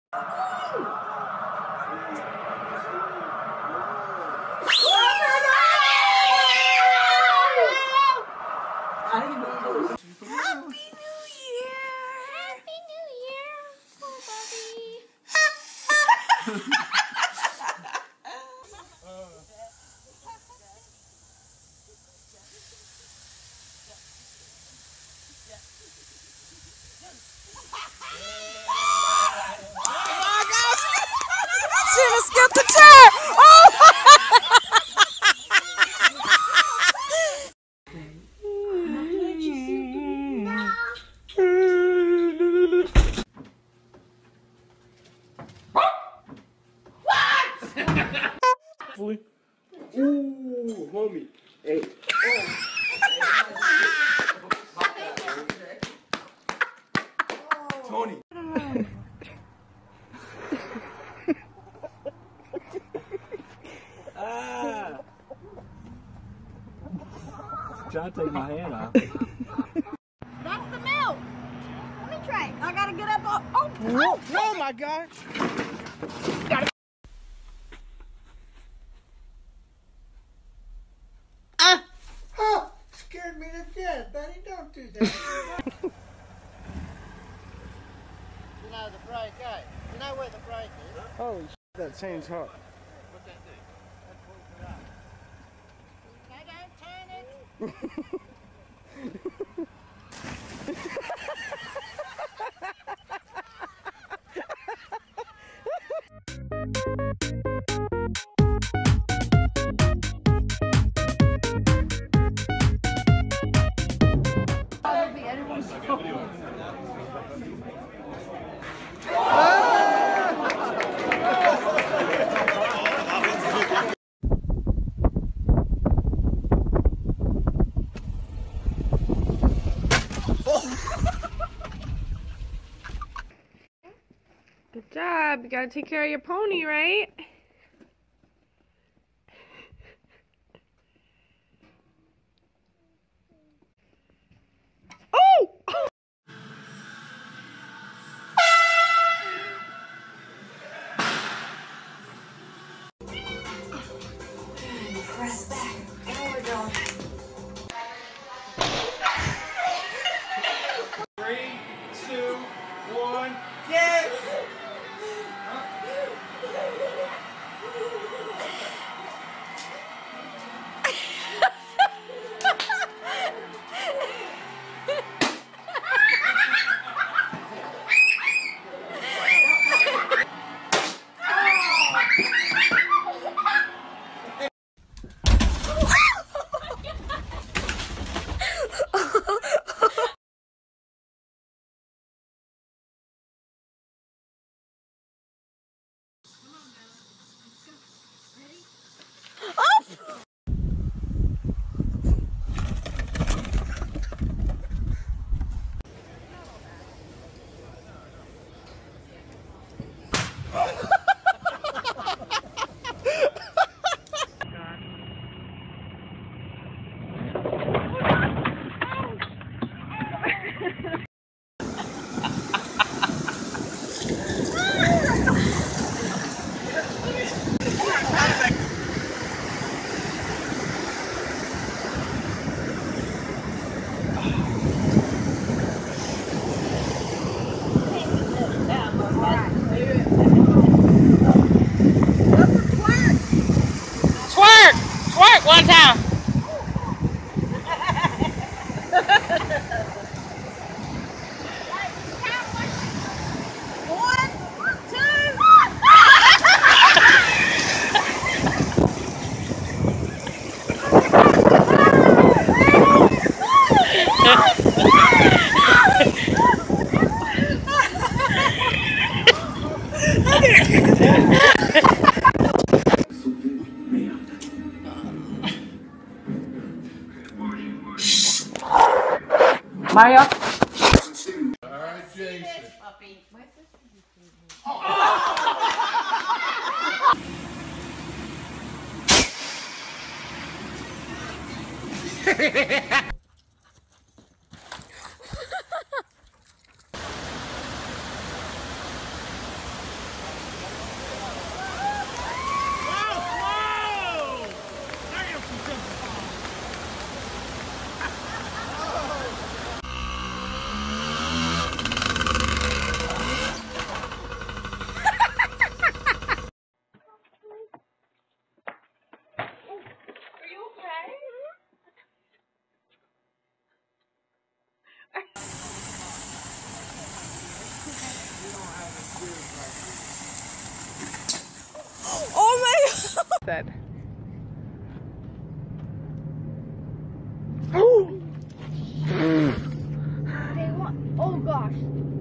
Get the chair! Oh! Ooh, homie. Hey. Tony. Trying to take my hand off. That's the milk. Let me try. I gotta get up. Oh my gosh. Oh, scared me to death, buddy. Don't do that. You know the brake, eh? You know where the brake is? Holy shit, that chain's hot. What's that do? That pulls it up. Okay, don't turn it. Good job. You gotta take care of your pony, right? Oh! Press back. Now we're going. 3, 2, 1, get! Twerk one time. Mario? Alright, Jason. good. Oh! Okay, what? Oh gosh.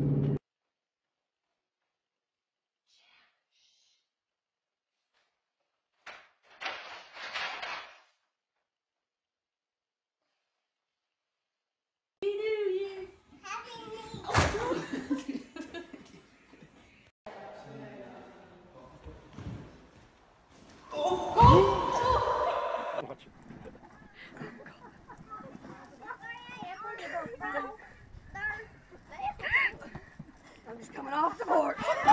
I'm just coming off the board.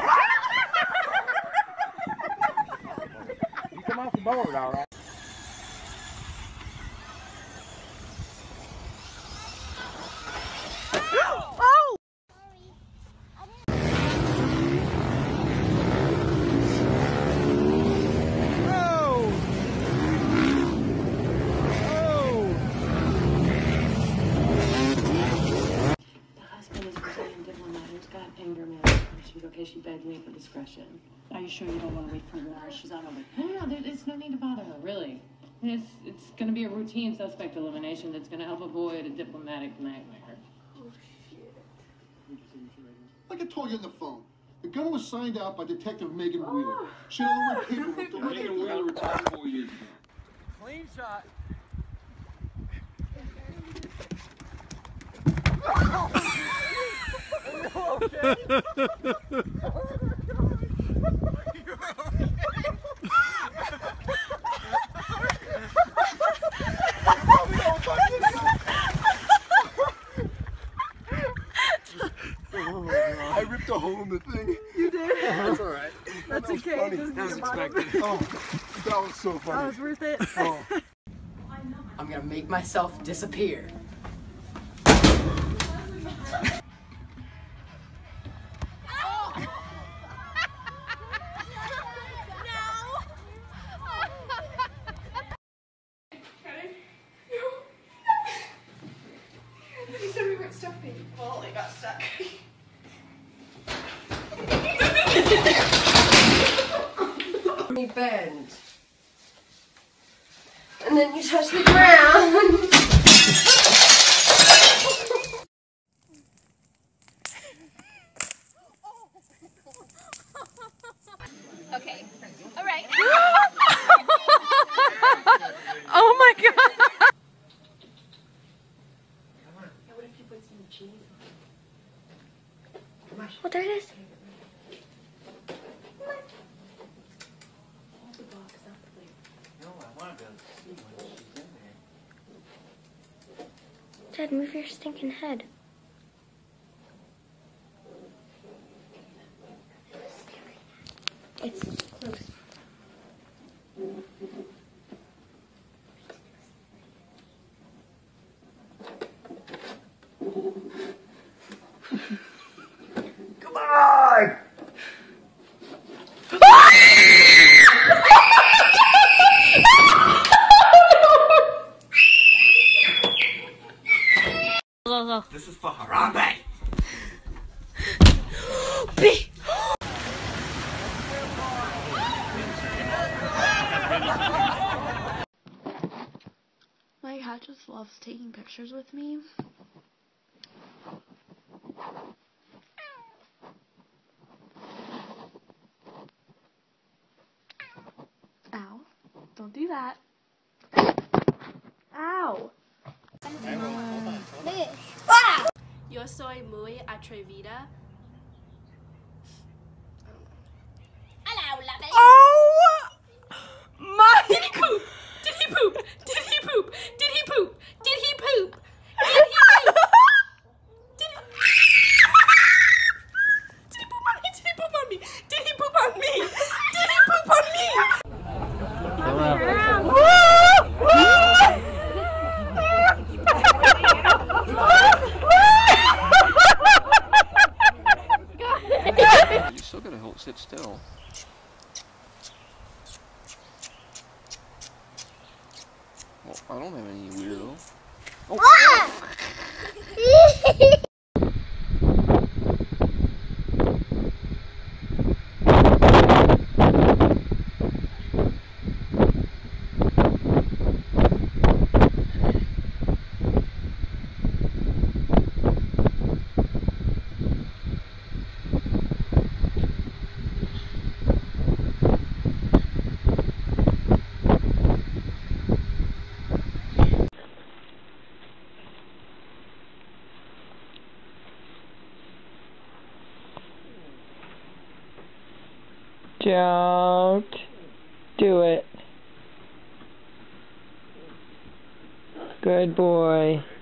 You come off the board, all right. Oh! Okay, she begged me for discretion. Are you sure you don't want to wait for war? She's on her way. No, there's no need to bother her, really. It's going to be a routine suspect elimination that's going to help avoid a diplomatic nightmare. Oh, shit. Like I told you on the phone, the gun was signed out by Detective Megan Wheeler. She had the right paperwork. Megan Wheeler retired 4 years ago. Clean shot. I ripped a hole in the thing. You did? That's all right. That's okay. Funny. That was expected. Oh, that was so funny. That was worth it. Oh. I'm gonna make myself disappear. You said we weren't stopping. Well, they got stuck. You bend. And then you touch the ground. Okay. All right. Oh my god! What if you put some cheese on? Well, there it is. Hold the box up there. No, I want to be able to see when she's in there. Dad, move your stinking head. It's close. Come on! This is for Harambe. B. My cat just loves taking pictures with me. Ow. Don't do that. Ow. Yo soy muy atrevida. Oh my! Did he poop? Did he poop? Did he poop? Did he poop? Did he poop? Did he poop? Did he poop on me? Did he poop on me? Did he poop on me? Did he poop on me? You still gotta hold, sit still. Well, I don't have any weirdo. Oh. Don't do it. Good boy.